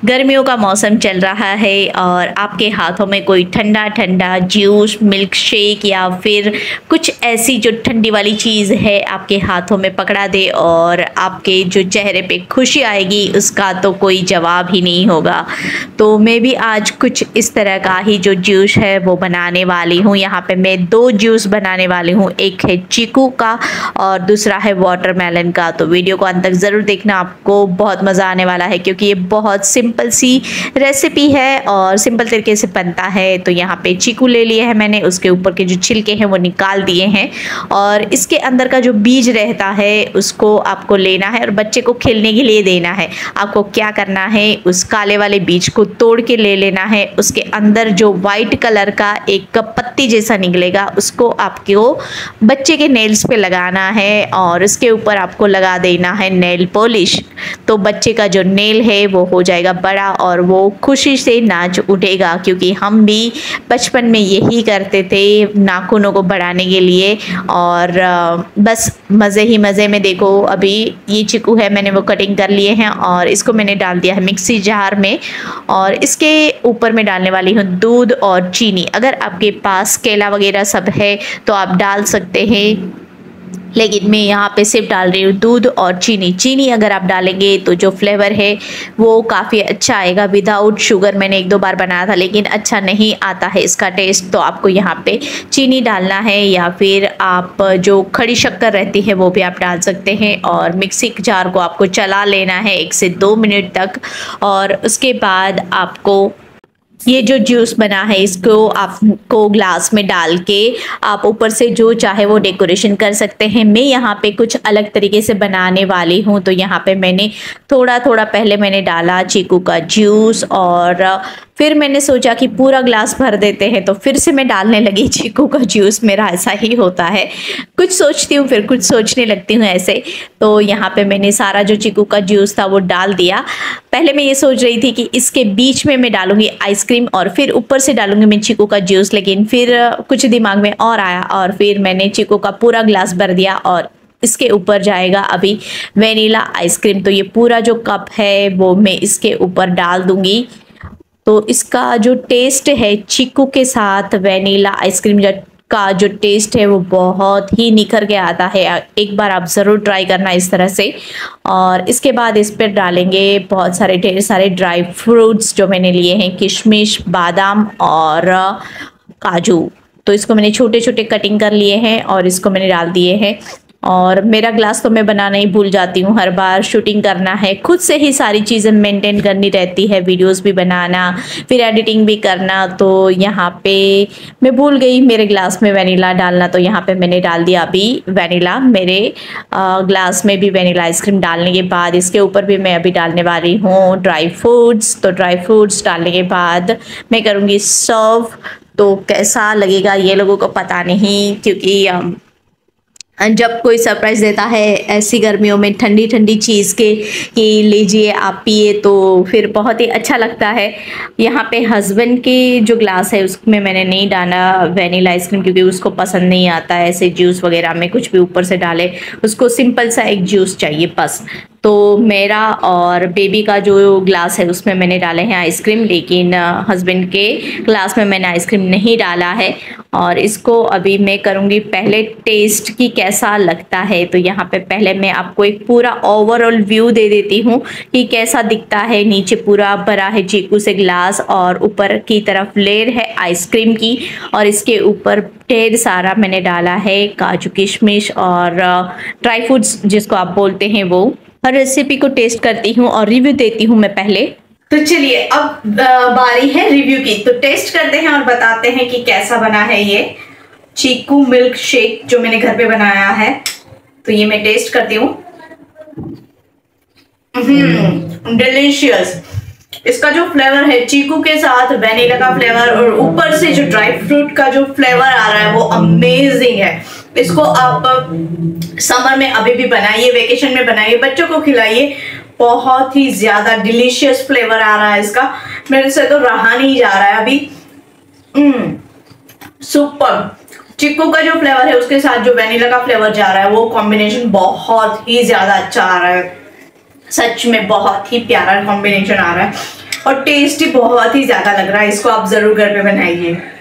गर्मियों का मौसम चल रहा है और आपके हाथों में कोई ठंडा ठंडा जूस, मिल्क शेक या फिर कुछ ऐसी जो ठंडी वाली चीज़ है आपके हाथों में पकड़ा दे और आपके जो चेहरे पे खुशी आएगी उसका तो कोई जवाब ही नहीं होगा। तो मैं भी आज कुछ इस तरह का ही जो जूस है वो बनाने वाली हूँ। यहाँ पे मैं 2 जूस बनाने वाली हूँ, एक है चीकू का और दूसरा है वाटरमेलन का। तो वीडियो को अंत तक ज़रूर देखना, आपको बहुत मज़ा आने वाला है क्योंकि ये बहुत सिंपल सी रेसिपी है और सिंपल तरीके से बनता है। तो यहाँ पे चीकू ले लिए हैं मैंने, उसके ऊपर के जो छिलके हैं वो निकाल दिए हैं और इसके अंदर का जो बीज रहता है उसको आपको लेना है और बच्चे को खेलने के लिए देना है। आपको क्या करना है, उस काले वाले बीज को तोड़ के ले लेना है। उसके अंदर जो वाइट कलर का एक पत्ती जैसा निकलेगा उसको आपको बच्चे के नेल्स पे लगाना है और उसके ऊपर आपको लगा देना है नेल पॉलिश। तो बच्चे का जो नेल है वो हो जाएगा बड़ा और वो खुशी से नाच उठेगा, क्योंकि हम भी बचपन में यही करते थे नाखूनों को बढ़ाने के लिए। और बस मज़े ही मज़े में देखो, अभी ये चीकू है मैंने वो कटिंग कर लिए हैं और इसको मैंने डाल दिया है मिक्सी जार में और इसके ऊपर मैं डालने वाली हूँ दूध और चीनी। अगर आपके पास केला वगैरह सब है तो आप डाल सकते हैं, लेकिन मैं यहाँ पे सिर्फ डाल रही हूँ दूध और चीनी। चीनी अगर आप डालेंगे तो जो फ्लेवर है वो काफ़ी अच्छा आएगा। विदाउट शुगर मैंने 1-2 बार बनाया था लेकिन अच्छा नहीं आता है इसका टेस्ट, तो आपको यहाँ पे चीनी डालना है या फिर आप जो खड़ी शक्कर रहती है वो भी आप डाल सकते हैं। और मिक्सी जार को आपको चला लेना है 1 से 2 मिनट तक और उसके बाद आपको ये जो जूस बना है इसको आपको ग्लास में डाल के आप ऊपर से जो चाहे वो डेकोरेशन कर सकते हैं। मैं यहाँ पे कुछ अलग तरीके से बनाने वाली हूँ। तो यहाँ पे मैंने थोड़ा थोड़ा पहले मैंने डाला चीकू का जूस और फिर मैंने सोचा कि पूरा ग्लास भर देते हैं, तो फिर से मैं डालने लगी चीकू का जूस। मेरा ऐसा ही होता है, कुछ सोचती हूँ फिर कुछ सोचने लगती हूँ ऐसे। तो यहाँ पे मैंने सारा जो चीकू का जूस था वो डाल दिया। पहले मैं ये सोच रही थी कि इसके बीच में मैं डालूंगी आइसक्रीम और फिर ऊपर से डालूंगी मैं चीकू का जूस, लेकिन फिर कुछ दिमाग में और आया और फिर मैंने चीकू का पूरा ग्लास भर दिया और इसके ऊपर जाएगा अभी वेनिला आइसक्रीम। तो ये पूरा जो कप है वो मैं इसके ऊपर डाल दूंगी। तो इसका जो टेस्ट है चीकू के साथ वेनिला आइसक्रीम का जो टेस्ट है वो बहुत ही निखर के आता है। एक बार आप ज़रूर ट्राई करना इस तरह से। और इसके बाद इस पर डालेंगे बहुत सारे ढेर सारे ड्राई फ्रूट्स जो मैंने लिए हैं, किशमिश, बादाम और काजू। तो इसको मैंने छोटे छोटे कटिंग कर लिए हैं और इसको मैंने डाल दिए हैं। और मेरा ग्लास तो मैं बनाना ही भूल जाती हूँ, हर बार शूटिंग करना है, खुद से ही सारी चीज़ें मेंटेन करनी रहती है, वीडियोस भी बनाना फिर एडिटिंग भी करना। तो यहाँ पे मैं भूल गई मेरे ग्लास में वेनिला डालना, तो यहाँ पे मैंने डाल दिया अभी वेनिला। मेरे ग्लास में भी वेनिला आइसक्रीम डालने के बाद इसके ऊपर भी मैं अभी डालने वाली हूँ ड्राई फ्रूट्स। तो ड्राई फ्रूट्स डालने के बाद मैं करूँगी सर्व। तो कैसा लगेगा ये लोगों को पता नहीं, क्योंकि जब कोई सरप्राइज देता है ऐसी गर्मियों में ठंडी ठंडी चीज़ के कि लीजिए आप पिए, तो फिर बहुत ही अच्छा लगता है। यहाँ पे हस्बैंड के जो ग्लास है उसमें मैंने नहीं डाला वेनिला आइसक्रीम, क्योंकि उसको पसंद नहीं आता है ऐसे जूस वगैरह में कुछ भी ऊपर से डाले, उसको सिंपल सा एक जूस चाहिए बस। तो मेरा और बेबी का जो ग्लास है उसमें मैंने डाले हैं आइसक्रीम, लेकिन हस्बैंड के ग्लास में मैंने आइसक्रीम नहीं डाला है। और इसको अभी मैं करूँगी पहले टेस्ट की कैसा लगता है। तो यहाँ पे पहले मैं आपको एक पूरा ओवरऑल व्यू दे देती हूँ कि कैसा दिखता है। नीचे पूरा भरा है चीकू से ग्लास और ऊपर की तरफ लेयर है आइसक्रीम की और इसके ऊपर ढेर सारा मैंने डाला है काजू, किशमिश और ड्राई फ्रूट्स जिसको आप बोलते हैं वो। हर रेसिपी को टेस्ट करती हूँ और रिव्यू देती हूँ मैं पहले। तो चलिए अब बारी है रिव्यू की। तो टेस्ट करते हैं और बताते हैं कि कैसा बना है ये चीकू मिल्क शेक जो मैंने घर पे बनाया है। तो ये मैं टेस्ट करती हूँ। डिलीशियस। इसका जो फ्लेवर है चीकू के साथ वेनिला का फ्लेवर और ऊपर से जो ड्राई फ्रूट का जो फ्लेवर आ रहा है वो अमेजिंग है। इसको आप समर में अभी भी बनाइए, वेकेशन में बनाइए, बच्चों को खिलाइए। बहुत ही ज्यादा डिलीशियस फ्लेवर आ रहा है इसका, मेरे से तो रहा नहीं जा रहा है अभी। सुपर। चीकू का जो फ्लेवर है उसके साथ जो वेनिला का फ्लेवर जा रहा है वो कॉम्बिनेशन बहुत ही ज्यादा अच्छा आ रहा है। सच में बहुत ही प्यारा कॉम्बिनेशन आ रहा है। और टेस्टी बहुत ही ज़्यादा लग रहा है। इसको आप ज़रूर घर पे बनाइए।